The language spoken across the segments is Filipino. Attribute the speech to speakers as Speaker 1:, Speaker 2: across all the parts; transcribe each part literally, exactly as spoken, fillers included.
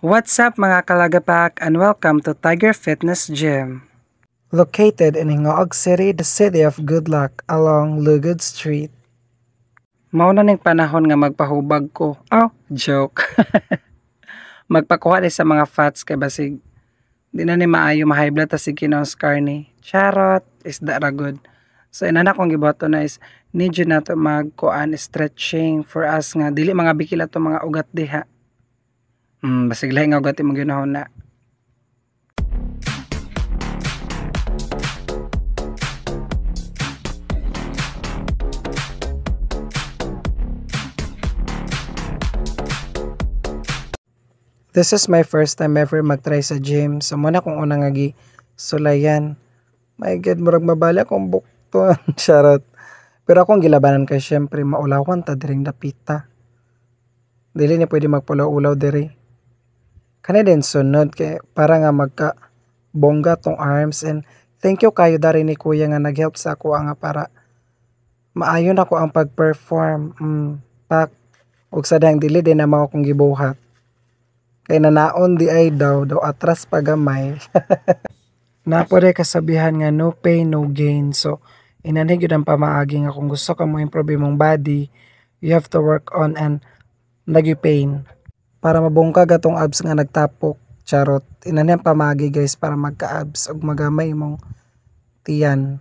Speaker 1: What's up mga kalagapak and welcome to Tiger Fitness Gym. Located in Hingoog City, the city of good luck along Lugod Street. Mauna ning panahon nga magpahubag ko. Oh, joke. Magpakuha ni sa mga fats kay basig di na ni maayo ma-high blood ta sige na Oscar ni. Charot, is that ra good. So inana kong giboto na is need you na to magkuan stretching for us nga dili mga bikila to mga ugat diha. Hmm, basig lahi nga ugat imong ginahon na. This is my first time ever mag-try sa gym. So muna kung unang agi sulayan. My God, murag mabala akong bukton. Charot. Pero akong gilabanan kay syempre maulawan ta diring dapita. Dili ni pwede magpulaw-ulaw diri. Kani din sunod kay para nga magka bongga tong arms, and thank you kayo dari ni kuya nga nag-help sa ako nga para maayon ako ang pag-perform. Mm, pak ug sa dang dili din na mao akong gibuhat. Kay nanaon di ay daw, daw atras pagamay. Napore kasabihan nga no pain, no gain. So, inanig yun ang pamaagi nga kung gusto ka mo improve mong body, you have to work on and nagi pain. Para mabungkag atong abs nga nagtapok. Charot. Inanig ang pamaagi guys para magka-abs o magamay mong tiyan.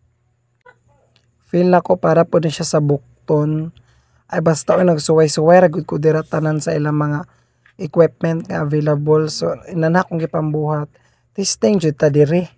Speaker 1: Feel na ko para po din siya sa bukton. Ay basta o nagsuway-suway, ragod ko diratanan sa ilang mga equipment nga available. So inana kong gipambuhat testing jud ta diri.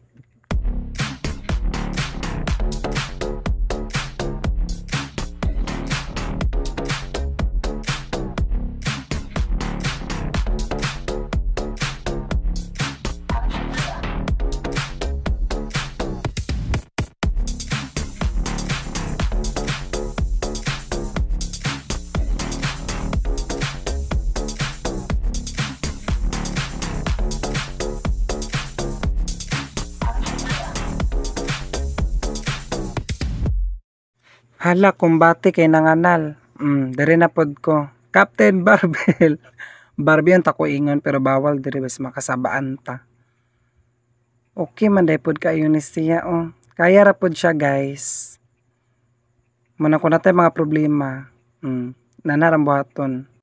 Speaker 1: Hala, kumbati kay nanganal. Mm, diri na pod ko. Captain Barbell. Barbie ang tako ingon pero bawal diri bas makasabaan ta. Okay man day pod kayo ni siya oh. Kaya ra pod siya guys. Muna ko natay mga problema. Mm, nanaram buhaton.